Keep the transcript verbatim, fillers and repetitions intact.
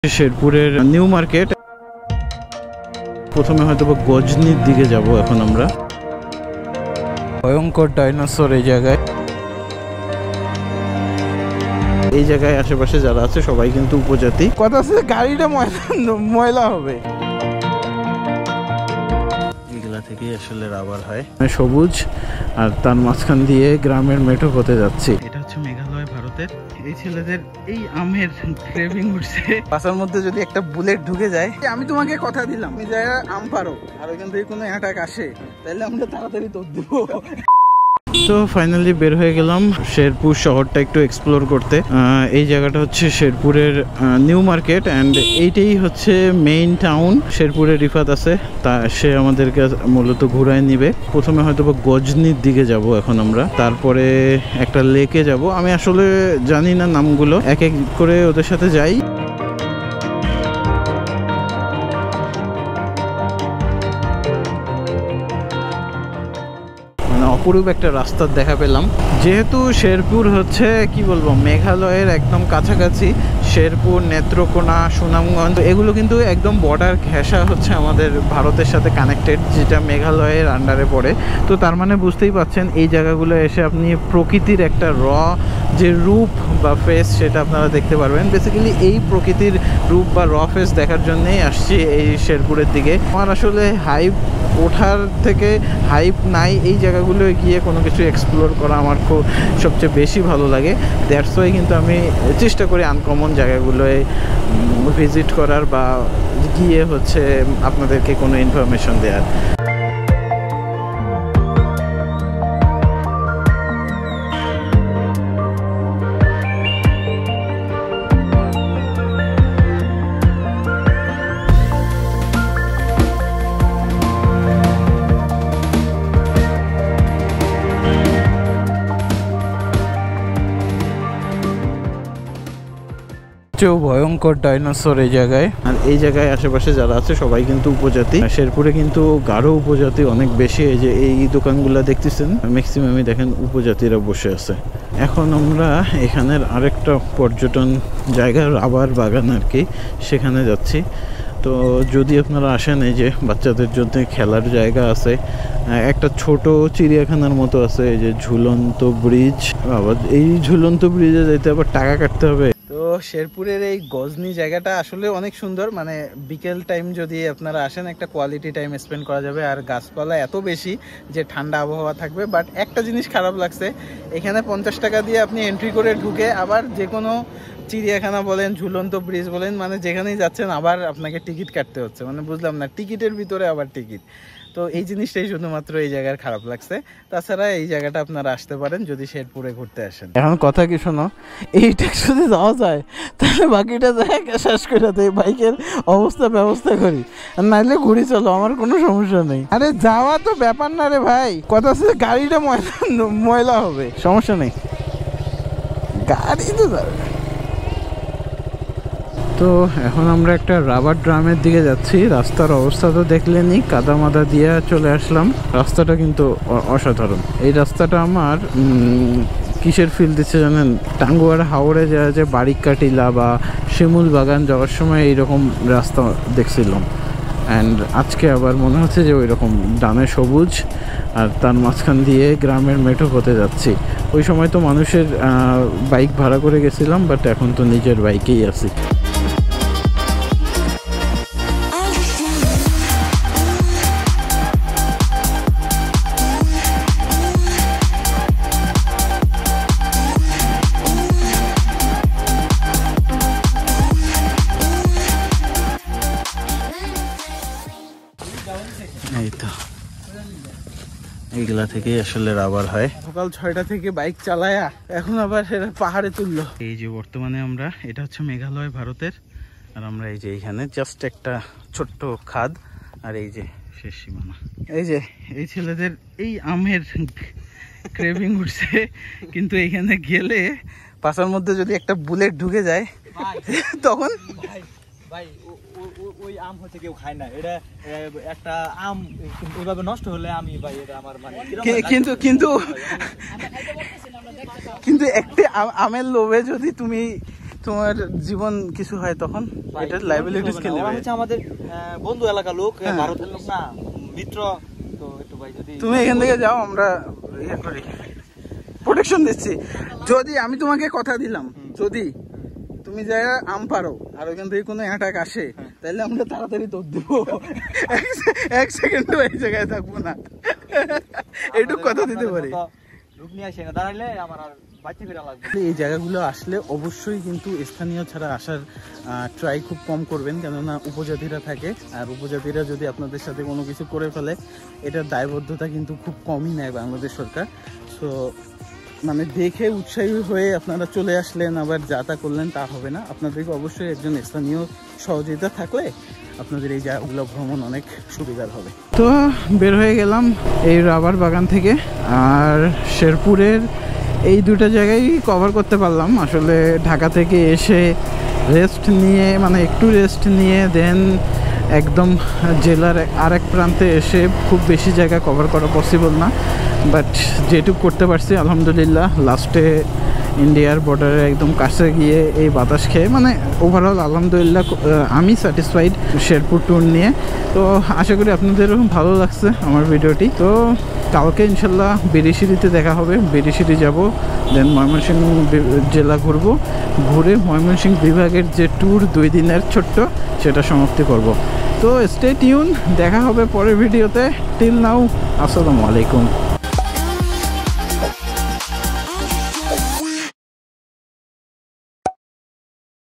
শেরপুরের new market. প্রথমে হয়তো গজনির দিকে যাব এখন আমরা। ভয়ঙ্কর ডাইনোসর এই জায়গায় এই জায়গায় আশেপাশে যারা আছে সবাই কিন্তু উপজাতি। কথা আছে গাড়িটা ময়লা ময়লা হবে, এগুলা থেকে আসলে রাবার হয়। সবুজ আর তার মাঝখান দিয়ে গ্রামের মেঠো হতে যাচ্ছি। এটা হচ্ছে মেঘালয় ভারতের। এই ছেলেদের এই আমের ক্রেভিং উঠছে। বাসার মধ্যে যদি একটা বুলেট ঢুকে যায়, আমি তোমাকে কথা দিলাম এই জায়গায় আম পারো, আর ওইখান থেকে কোনো অ্যাটাক আসে তাহলে আমরা তাড়াতাড়ি তোর দেবো। তো ফাইনালি বের হয়ে গেলাম শেরপুর শহরটা একটু এক্সপ্লোর করতে। এই জায়গাটা হচ্ছে শেরপুরের নিউ মার্কেট অ্যান্ড এইটাই হচ্ছে মেইন টাউন। শেরপুরে রিফাত আছে, তা সে আমাদেরকে মূলত ঘুরায় নিবে। প্রথমে হয়তো গজনির দিকে যাব এখন আমরা, তারপরে একটা লেকে যাব। আমি আসলে জানি না নামগুলো, এক এক করে ওদের সাথে যাই। অপরূপ একটা রাস্তার দেখা পেলাম। যেহেতু শেরপুর হচ্ছে কি বলবো মেঘালয়ের একদম কাছাকাছি, শেরপুর, নেত্রকোনা, সুনামগঞ্জ এগুলো কিন্তু একদম বর্ডার ঘেঁষা হচ্ছে আমাদের ভারতের সাথে কানেক্টেড, যেটা মেঘালয়ের আন্ডারে পড়ে। তো তার মানে বুঝতেই পাচ্ছেন এই জায়গাগুলো এসে আপনি প্রকৃতির একটা র যে রূপ বা ফেস সেটা আপনারা দেখতে পারবেন। বেসিক্যালি এই প্রকৃতির রূপ বা র ফেস দেখার জন্যই আসছি এই শেরপুরের দিকে। আমার আসলে হাইপ ওঠার থেকে হাইপ নাই, এই জায়গাগুলো গিয়ে কোনো কিছু এক্সপ্লোর করা আমার খুব সবচেয়ে বেশি ভালো লাগে। দ্যাটস ওয়াই কিন্তু আমি চেষ্টা করি আনকমন জায়গাগুলোয় ভিজিট করার বা গিয়ে হচ্ছে আপনাদেরকে কোনো ইনফরমেশন দেওয়ার। ভয়ঙ্কর ডাইনোসর এই জায়গায়, আর এই জায়গায় আশেপাশে যারা আছে সবাই কিন্তু উপজাতি। শেরপুরে কিন্তু গারো উপজাতি অনেক বেশি। এই যে এই দোকানগুলো দেখতেছেন ম্যাক্সিমামই দেখেন উপজাতিরা বসে আছে। এখন আমরা এখানের আরেকটা পর্যটন জায়গা রাবার বাগান আর কি, সেখানে যাচ্ছি। তো যদি আপনারা আসেন, এই যে বাচ্চাদের জন্য খেলার জায়গা আছে, একটা ছোট চিড়িয়াখানার মতো আছে, এই যে ঝুলন্ত ব্রিজ। আবার এই ঝুলন্ত ব্রিজে যাইতে আবার টাকা কাটতে হবে। তো শেরপুরের এই গজনি জায়গাটা আসলে অনেক সুন্দর, মানে বিকেল টাইম যদি আপনারা আসেন একটা কোয়ালিটি টাইম স্পেন্ড করা যাবে। আর গাছপালা এত বেশি যে ঠান্ডা আবহাওয়া থাকবে। বাট একটা জিনিস খারাপ লাগছে, এখানে পঞ্চাশ টাকা দিয়ে আপনি এন্ট্রি করে ঢুকে আবার যে কোনো চিড়িয়াখানা বলেন, ঝুলন্ত ব্রিজ বলেন, মানে যেখানেই যাচ্ছেন আবার আপনাকে টিকিট কাটতে হচ্ছে। মানে বুঝলাম না, টিকিটের ভিতরে আবার টিকিট। তো এই জিনিসটাই শুধুমাত্র এই জায়গার খারাপ লাগছে। তাছাড়া এই জায়গাটা আপনারা আসতে পারেন যদি শেরপুরে ঘুরতে আসেন। এখন কথা কি শোনো, এইটা যদি যাওয়া যায় তাহলে বাকিটা জায়গা শেষ করে দেয়, বাইকের অবস্থা ব্যবস্থা করি, আর নাইলে ঘুরি চলো, আমার কোনো সমস্যা নেই। আরে যাওয়া তো ব্যাপার না রে ভাই, কথা আছে গাড়িটা ময়লা ময়লা হবে, সমস্যা নেই, গাড়ি তো যাবে। তো এখন আমরা একটা রাবার ড্রামের দিকে যাচ্ছি। রাস্তার অবস্থা তো দেখলেনই, কাদা মাদা দিয়ে চলে আসলাম। রাস্তাটা কিন্তু অসাধারণ। এই রাস্তাটা আমার কিসের ফিল দিচ্ছে জানেন, টাঙ্গুয়ার হাওড়ে যা যে বারিকা টিলা বা শিমুল বাগান যাওয়ার সময় এইরকম রাস্তা দেখছিলাম। অ্যান্ড আজকে আবার মনে হচ্ছে যে ওই রকম ডানে সবুজ আর তার মাঝখান দিয়ে গ্রামের মেঠো হতে যাচ্ছি। ওই সময় তো মানুষের বাইক ভাড়া করে গেছিলাম, বাট এখন তো নিজের বাইকেই আছি। এই তো এইগুলা থেকে আসলে রাবার হয়। সকাল ছয়টা থেকে বাইক চালায়া এখন আবার সেটা পাহাড়ে তুললো। এই যে বর্তমানে আমরা, এটা হচ্ছে মেঘালয় ভারতের, আর আমরা এই যে এইখানে জাস্ট একটা ছোট্ট খাদ, আর এই যে শেষ সীমানা। এই যে এই ছেলেদের এই আমের ক্রেভিং উঠছে, কিন্তু এইখানে গেলে পাশার মধ্যে যদি একটা বুলেট ঢুকে যায় তখন ভাই ওই আম হচ্ছে কেউ খায় না, এটা একটা আম ওইভাবে নষ্ট হলে আমি ভাই এটা আমার মানে কিন্তু কিন্তু কিন্তু একটা আমের লোভে যদি তুমি তোমার জীবন কিছু হয় তখন এটা লাইবিলিটিস কে নেবে? হচ্ছে আমাদের বন্ধু এলাকার লোক, হ্যাঁ। ভারতের লোক না, মিত্র। তো একটু ভাই যদি তুমি এখান থেকে যাও, আমরা ইয়ে করি, প্রোটেকশন দিচ্ছি। যদি আমি তোমাকে কথা দিলাম, যদি তুমি জায়গা আম পারো আর ওইখান থেকে কোনো অ্যাটাক আসে, তাহলে আমরা তাড়াতাড়ি তোর দেবো, এক সেকেন্ডও এই জায়গায় থাকবো না, এইটুকু কথা দিতে পারি। রূপ নিয়ে আসে না দাঁড়াইলে আমার আর বাচ্চা ফেরা লাগবে। এই জায়গাগুলো আসলে অবশ্যই কিন্তু স্থানীয় ছাড়া আসার ট্রাই খুব কম করবেন, কেননা উপজাতিরা থাকে, আর উপজাতিরা যদি আপনাদের সাথে কোনো কিছু করে ফেলে এটার দায়বদ্ধতা কিন্তু খুব কমই নেয় বাংলাদেশ সরকার। সো মানে দেখে উৎসাহী হয়ে আপনারা চলে আসলেন আবার যা তা করলেন তা হবে না, আপনাদেরকে অবশ্যই একজন স্থানীয় সহযোগিতা থাকলে আপনাদের এই জায়গাগুলো ভ্রমণ অনেক সুবিধার হবে। তো বের হয়ে গেলাম এই রাবার বাগান থেকে, আর শেরপুরের এই দুটো জায়গায় কভার করতে পারলাম। আসলে ঢাকা থেকে এসে রেস্ট নিয়ে, মানে একটু রেস্ট নিয়ে দেন একদম জেলার আরেক প্রান্তে এসে খুব বেশি জায়গা কভার করা পসিবল না, বাট যেটুকু করতে পারছি আলহামদুলিল্লাহ। লাস্টে ইন্ডিয়ার বর্ডারে একদম কাছে গিয়ে এই বাতাস খেয়ে, মানে ওভারঅল আলহামদুলিল্লাহ আমি স্যাটিসফাইড শেরপুর ট্যুর নিয়ে। তো আশা করি আপনাদেরও ভালো লাগছে আমার ভিডিওটি। তো কালকে ইনশাল্লাহ বেরিশিরিতে দেখা হবে, বেরিশিরি যাব, দেন ময়মনসিংহ জেলা ঘুরবো, ঘুরে ময়মনসিংহ বিভাগের যে ট্যুর দুই দিনের ছোট্ট সেটা সমাপ্তি করব। তো স্টে টিউন, দেখা হবে পরের ভিডিওতে। টিল নাও, আসসালামু আলাইকুম।